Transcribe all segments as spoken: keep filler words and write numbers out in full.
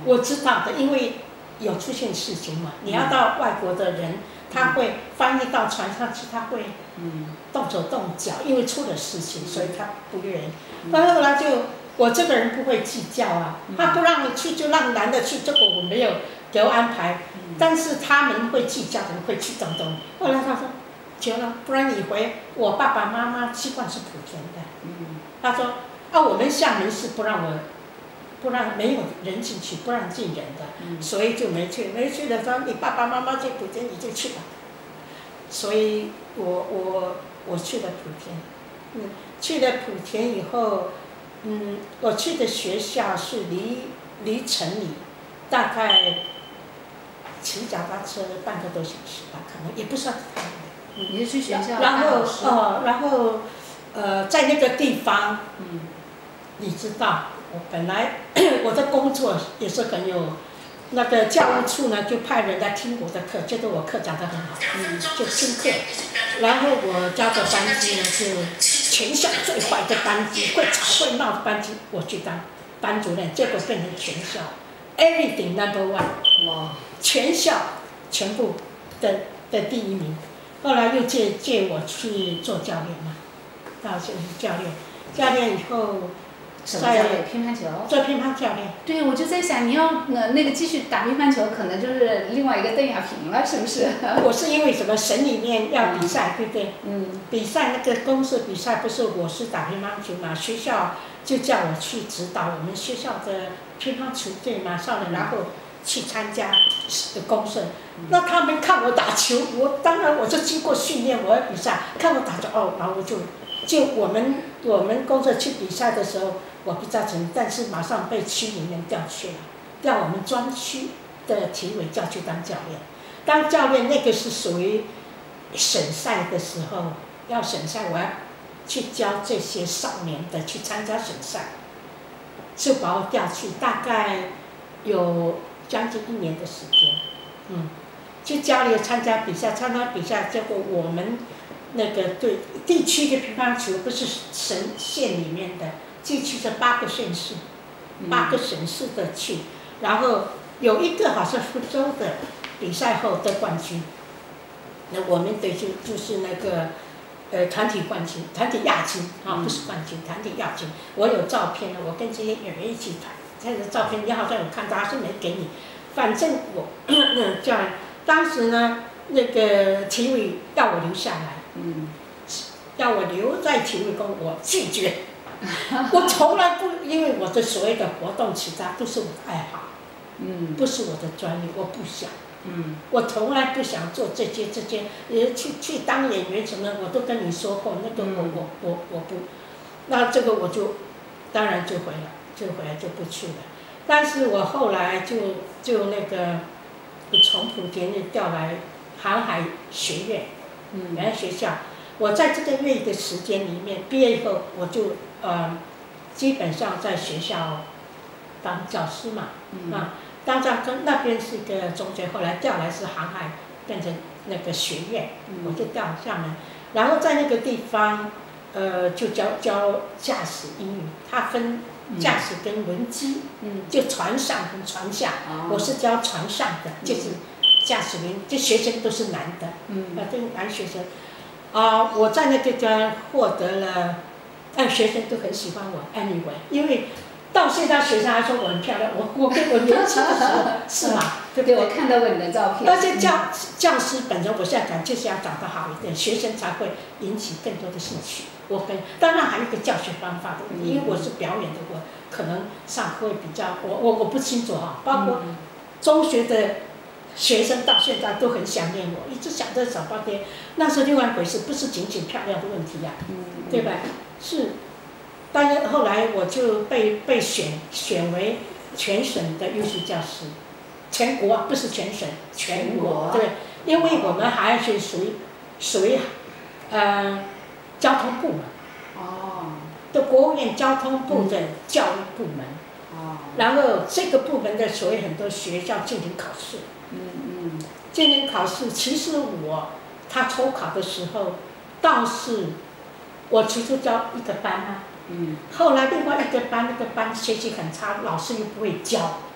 我知道的，因为有出现事情嘛，你要到外国的人，他会翻译到船上去，他会动手动脚，因为出了事情，所以他不愿意。那后来就我这个人不会计较啊，他不让你去就让男的去，这个我没有给我安排，但是他们会计较的人会去等等。后来他说，绝了，不然你回我爸爸妈妈习惯是莆田的，他说啊，我们厦门是不让我。不让没有人进去，不让进人的，嗯、所以就没去。没去的时候，你爸爸妈妈去莆田，你就去吧。所以我我我去了莆田，嗯，去了莆田以后，嗯，我去的学校是离离城里大概骑脚踏车半个多小时吧，可能也不算太远。 嗯、你是去学校？ 然后哦，然后呃，在那个地方， 嗯， 你知道。我本来我的工作也是很有，那个教务处呢就派人来听我的课，觉得我课讲得很好，嗯，就听课。然后我教的班级呢就全校最坏的班级，会吵会闹的班级，我去当班主任，结果变成全校 everything number one， 哇，全校全部的的第一名。后来又借借我去做教练嘛，到就是教练，教练以后。 什么教练？乒乓球。 做乒乓教练。 对，我就在想，你要呃那个继续打乒乓球，可能就是另外一个邓亚萍了，是不是？ 我是因为什么省里面要比赛，嗯、对不对？ 嗯。 比赛那个公社比赛不是我是打乒乓球嘛，学校就叫我去指导我们学校的乒乓球队嘛，上了然后去参加的公社。嗯、那他们看我打球，我当然我就经过训练，我要比赛，看我打球哦，然后我就就我们我们公社去比赛的时候。我比较成，但是马上被区里面调去了，调我们专区的体委叫去当教练。当教练那个是属于省赛的时候，要省赛，我要去教这些少年的去参加省赛，就把我调去，大概有将近一年的时间，嗯，去教练参加比赛，参加比赛，结果我们那个对地区的乒乓球不是省县里面的。地区的八个县市，八个省市的去，然后有一个好像福州的比赛后得冠军，那我们队就就是那个呃团体冠军，团体亚军啊，不是冠军，团体亚军。我有照片了，我跟这些演员一起拍，这个照片你好像有看到，还是没给你。反正我这样，当时呢，那个体委要我留下来，嗯，要我留在体委工，我拒绝。我从来不，因为我的所谓的活动其他都是我的爱好，嗯，不是我的专业，我不想，嗯，我从来不想做这些这些，也去去当演员什么，我都跟你说过，那个我我我我不，那这个我就，当然就回来，就回来就不去了。但是我后来就就那个，从莆田就调来航海学院，嗯，原来学校。我在这个月的时间里面，毕业以后我就呃，基本上在学校当教师嘛，嗯、啊，当教跟那边是一个中学，后来调来是航海，变成那个学院，嗯、我就调厦门，然后在那个地方，呃，就教教驾驶英语，它分驾驶跟轮机，嗯、就船上跟船下，哦、我是教船上的，就是驾驶员，这学生都是男的，嗯、啊，都是男学生。啊，我在那个家获得了，哎，学生都很喜欢我 ，anyway， 因为到现在学生还说我很漂亮，我我跟我年轻的时候是嘛，对不对？ 我看到过你的照片。 而且教教师本人，我现在讲就是要长得好一点，学生才会引起更多的兴趣。我跟当然还有一个教学方法的问题，因为我是表演的，我可能上课会比较，我我我不清楚哈，包括中学的。学生到现在都很想念我，一直想着找半天。那是另外一回事，不是仅仅漂亮的问题呀、啊，嗯、对吧？是，但是后来我就被被选选为全省的优秀教师，全国不是全省，全国对，因为我们还是属于属于呃交通部门，哦，的国务院交通部的教育部门，哦，然后这个部门的所谓很多学校进行考试。嗯嗯，今年考试，其实我他抽考的时候，倒是我其实教一个班啊，嗯，后来另外一个班那个班学习很差，老师又不会教，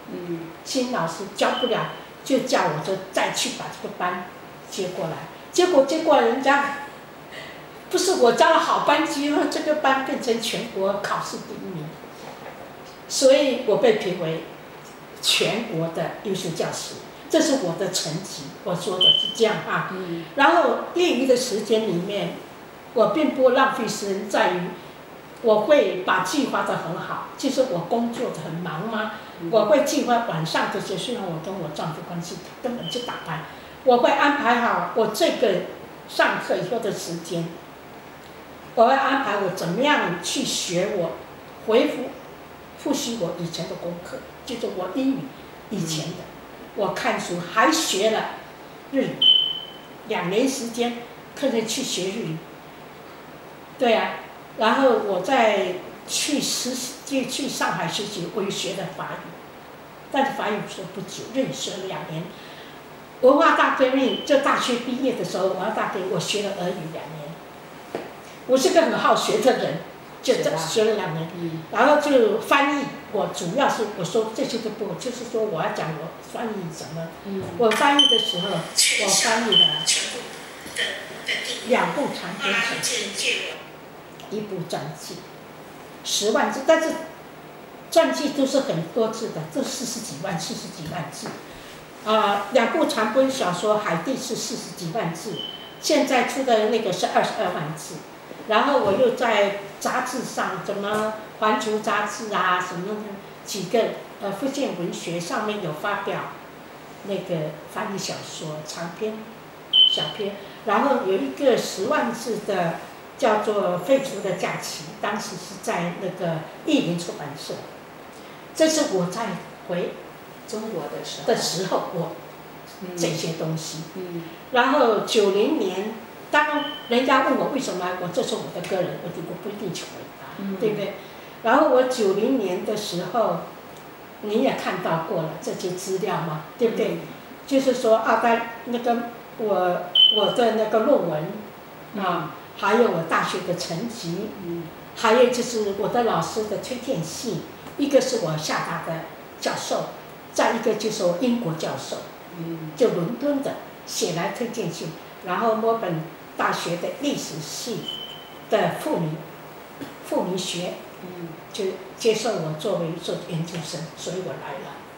嗯， 新老师教不了，就叫我就再去把这个班接过来。结果结果人家不是我教了好班级，这个班变成全国考试第一名，所以我被评为全国的优秀教师。这是我的成绩，我说的是这样啊。 嗯、 然后业余的时间里面，我并不浪费时间，在于我会把计划得很好。就是我工作很忙嘛， 嗯、 我会计划晚上这些。虽然我跟我丈夫关系根本就打牌，我会安排好我这个上课以后的时间，我会安排我怎么样去学我回复复习我以前的功课，就是我英语以前的。嗯，我看书还学了日语，两年时间可能去学日语。对啊，然后我再去实习，就去上海实习，我又学了法语，但是法语学不久，日语学了两年。文化大革命，就大学毕业的时候，文化大革命我学了俄语两年。我是个很好学的人，就这学了两年， 嗯、 然后就翻译。我主要是我说这些都不，就是说我要讲我翻译什么。 嗯、 我翻译的时候，我翻译了两部长篇小说，一部传记，十万字，但是传记都是很多字的，这四十几万、四十几万字。啊、呃，两部长篇小说，《海地》是四十几万字，现在出的那个是二十二万字。然后我又在杂志上，什么《环球》杂志啊，什么几个呃福建文学上面有发表那个翻译小说长篇、小篇。然后有一个十万字的叫做《废除的假期》，当时是在那个译林出版社。这是我在回中国的时候的时候，我这些东西。 嗯、 然后九零年。当人家问我为什么来，我这是我的个人，我我不一定去回答， 嗯、 对不对？然后我九零年的时候，你也看到过了这些资料嘛，对不对？嗯、就是说啊，在那个我我的那个论文啊，还有我大学的成绩， 嗯、 还有就是我的老师的推荐信，一个是我厦大的教授，再一个就是我英国教授， 嗯、 就伦敦的写来推荐信，然后墨本大学的历史系的傅明傅明学， 嗯， 就接受我作为做研究生，所以我来了。